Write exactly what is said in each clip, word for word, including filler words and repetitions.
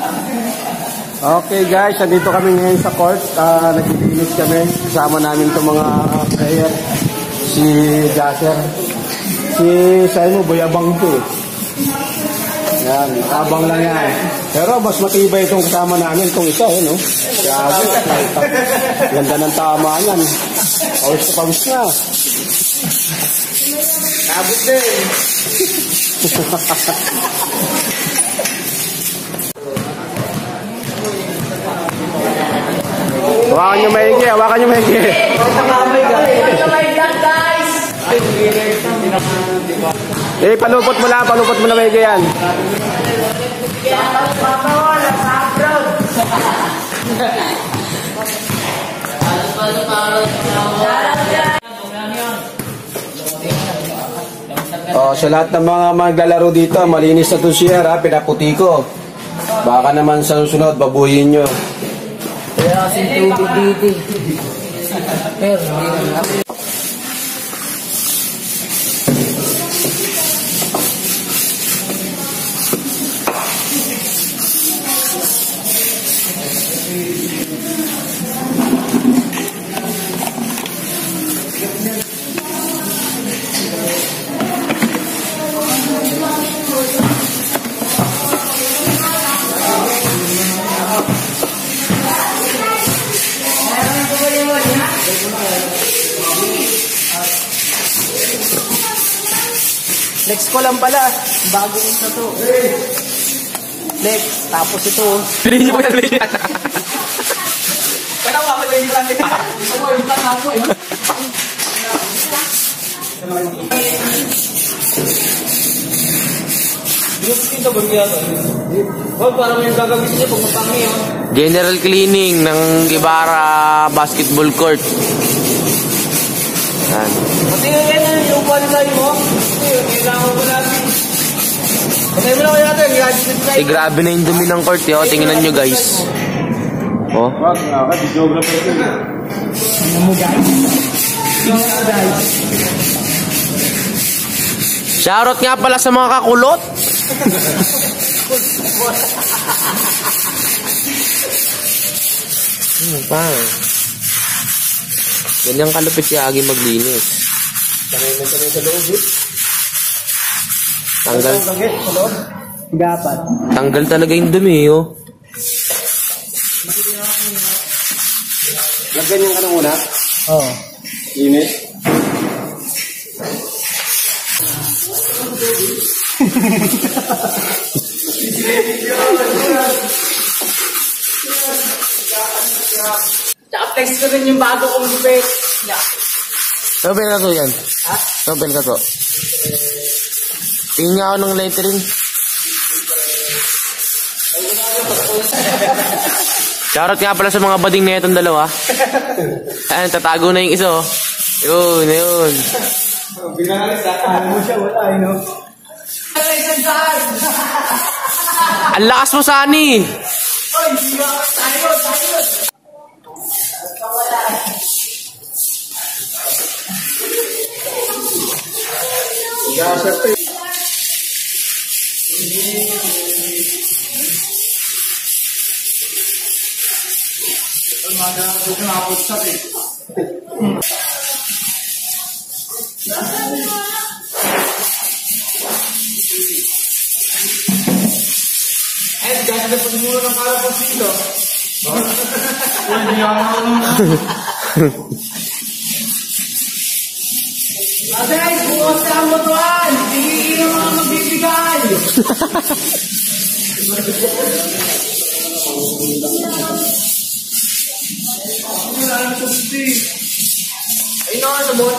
Okay guys, nandito kami ngayon sa court. Uh, Naglilinis kami. Kasama namin itong mga player. Si Jasser. Si Saimo, boyabang to eh. Yan, abang lang yan. Pero mas matibay itong kasama namin. Itong isa eh, no? Grabe. Ganda ng tama yan. Pawis na pawis na. Abot din. Hawakan nyo maigi, hawakan nyo maigi. Eh, palupot mo lang, palupot mo na maigi yan. Oh, sa lahat ng mga maglalaro dito, malinis na ito siya, ha? Pinaputi ko. Baka naman sa susunod, babuhin nyo. Kaya kasing tubig dito. Pero hindi na. Flex ko lang pala. Bago ito to. Flex. Tapos ito. Pilihin niyo po yan. Pilihin niyo. Kaya ako lang yung lang. Ito mo yung lang ako eh. Ito ba niya ito? Oh, para may gagawin niya pag mapangi yun. General cleaning ng Ibarra basketball court. Yan. Pati yan yung upuan sa'yo mo. Kailangan ko natin. Patay mo na kayo natin. Eh, grabe na yung dumi ng court. Oh. Tingnan nyo guys. Oh. Ano mo guys? guys. Shoutout nga pala sa mga kakulot. Ano pa? Ganyang kalupit si Agi maglinis. Sanay na sanay sa loob eh. Tanggal. Sa loob? Gapat. Tanggal talaga yung dumi, oh. Nagganyan ka na muna? Oo. Linis? Tsaka text ko rin yung bago kong gupit. Sobel ka to yan. Ha? Sobel ka to. Tingin nga ako ng lettering. Shoutout nga pala sa mga bading na itong dalawa. Ayan, tatago na yung isa, oh. Yun, yun. Binalis, ano mo siya, wala, eh, no? Ang lakas mo, Sunny! Oy, tayo, tayo! Gasat eh. Eh, ganda na pagmula ng kalapos dito. Hindi ako Aday, bukas na ang motuan! Hindi yung mga magbibigay! Ayun na nga, sabon.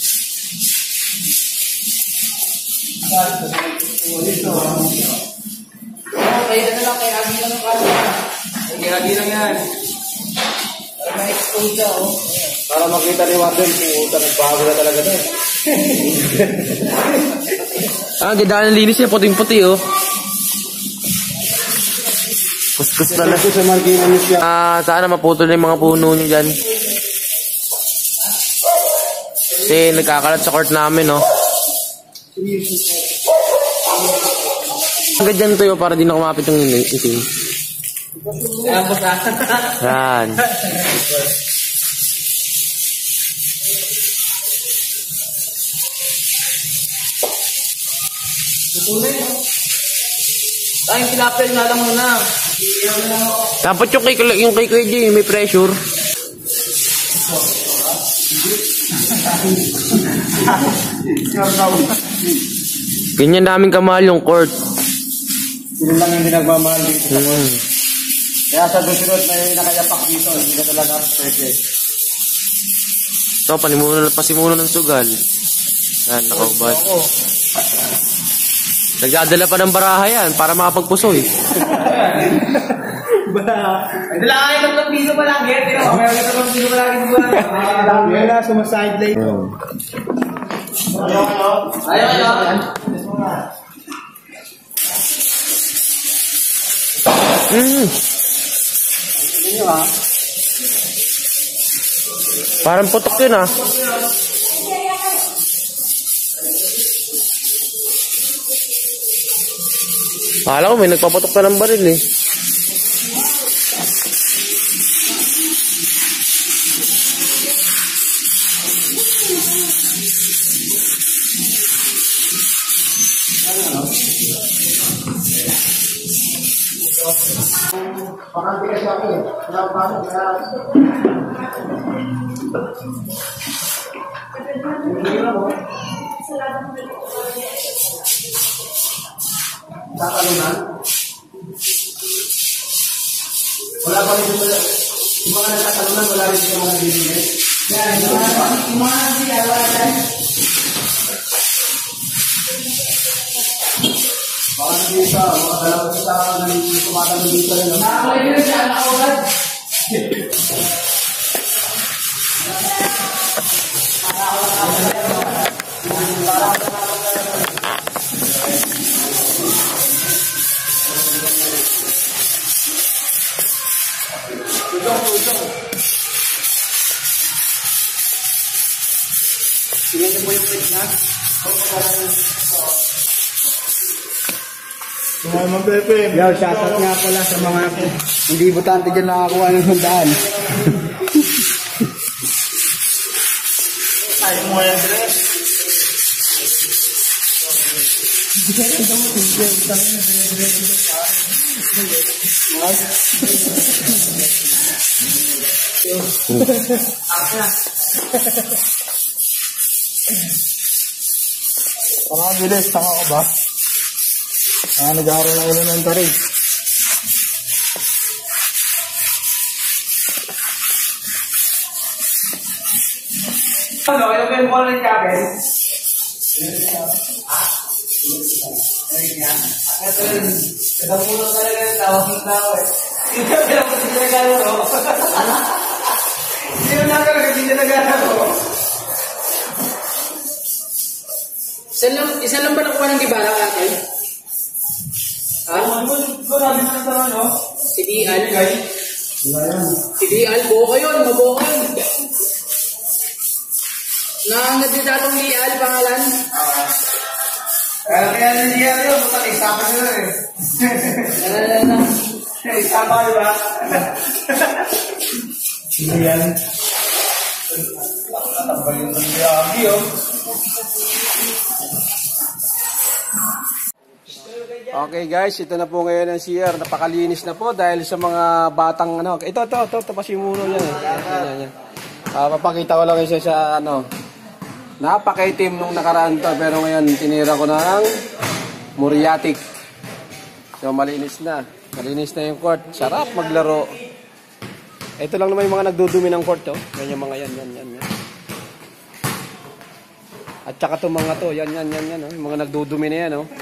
Kaya na lang, kaya agi lang ang kanya. Kaya agi lang yan. Para ma-expose siya, oh. Para makita ni Warden kung uta nagbago na talaga na. Ah, ganda ng linis niya, puting-puti oh. Kuskus na lang. Sa margina niya. Ah, sana maputol na yung mga puno niyo dyan. Kasi nagkakalat sa court namin, oh. Hanggang dyan to yun para di na kumapit yung itim. Ayan po sa. Yan. Tutuloy mo. Ay, pinapel na lang muna. Dapat yung kay, yung kay Kuya Jay, may pressure. Ganyan namin kamahal yung court. Yun lang yung nagmamahal dito sa court. Hmm. Kaya sa susunod may nakayapak dito, hindi na talaga pwede. Ito, panimuno na pasimuno ng sugal. Yan, nakaubad. Nagdadala pa ng baraha yan para makapagpusoy. Dala kayo tatlong piso palagi. Tino, meron ka tatlong piso palagi. Yan na, sumaside lane. Ayaw, ayaw. Mm. Parang putok yun ah. Akala ko may nagpapatok ka ng baril eh. Wala pa rin yung mga yung mga nagtatalunan, wala rin yung mga bibigay. Yan, yung mga bibigay, wala rin. Baka nandito sa, mga dalawa sa tumatanong dito rin. Nakakulay nyo siya, nakaulad. Tingnan niyo po yung plate na. Mga mapepe. Yo, shoutout nga pala sa mga hindi butante dyan nakakuha ng handaan. Ayaw mo yan, Dre. Parang bilis, tanga ka ba? Ah, nag-aaral na ulo ng tarig. Ano, ano ba yung bola ng kabel? Ito rin, kadamulong talaga yung tawag ng tao eh. Hindi ka pinapos yung regalo ko. Hindi mo na talaga, hindi na nagano. Isa lang, isa lang ba nakuha ng gibara ka tayo? Ha? Ano, namin na ito, ano? Si Dial. Si Dial, buko yun, mabuko yun. Na nagdidatong Dial, pangalan? Kaya kaya na niya yun, buta isapa nyo eh. Nalala na. Isapa, di ba? Sino yan? Nakatambal yung nangyari, oh. Okay guys, ito na po ngayon ang C R. Napakalinis na po dahil sa mga batang ano. Ito, ito, ito, ito pa simuno yan. Eh. Yan, yan, yan. Uh, papakita ko lang isa sa ano. Napakaitim nung nakaraan to, pero ngayon tinira ko ng muriatic. So malinis na. Malinis na yung court. Sarap maglaro. Ito lang naman yung mga nagdudumi ng court to. Yan yung mga yan, yan, yan, yan. At saka itong mga to, yan, yan, yan, yan. Oh. Yung mga nagdudumi na yan, oh.